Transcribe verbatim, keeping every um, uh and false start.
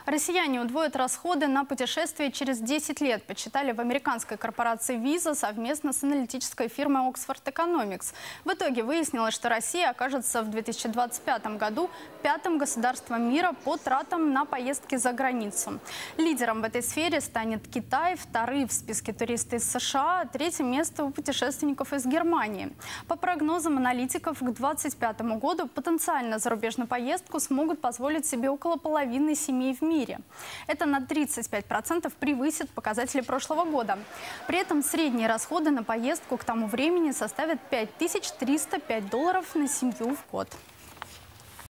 Россияне удвоят расходы на путешествия через десять лет, подсчитали в американской корпорации Visa совместно с аналитической фирмой Oxford Economics. В итоге выяснилось, что Россия окажется в две тысячи двадцать пятом году пятым государством мира по тратам на поездки за границу. Лидером в этой сфере станет Китай, вторые в списке туристы из США, а третье место у путешественников из Германии. По прогнозам аналитиков, к две тысячи двадцать пятому году потенциально зарубежную поездку смогут позволить себе около половины семей в мире. Это на тридцать пять процентов превысит показатели прошлого года. При этом средние расходы на поездку к тому времени составят пять тысяч триста пять долларов на семью в год.